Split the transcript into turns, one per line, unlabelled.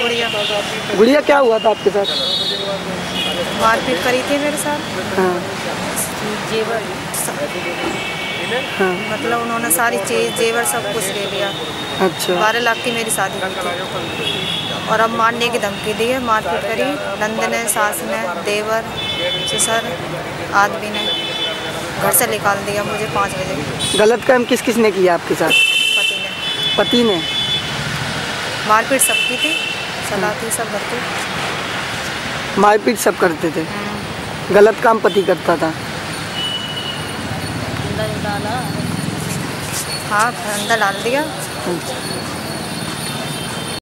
गुड़िया।
गुड़िया, क्या हुआ था आपके साथ?
मारपीट करी थी मेरे साथ।
हाँ
जेवर
हाँ।
मतलब उन्होंने सारी चीज़ जेवर सब कुछ ले लिया।
अच्छा।
12 लाख की मेरी शादी हुई थी और अब मारने की धमकी दी है। मारपीट करी नंद ने, सास ने, देवर, ससुर आदमी ने। घर से निकाल दिया मुझे 5 बजे।
गलत काम किस किस ने किया आपके साथ?
पति ने।
पति ने?
मारपीट सब की थी, सलाह थी सब घर की।
मारपीट सब करते थे, गलत काम पति करता था।
हाँ, अंदर डाल दिया।
अच्छा।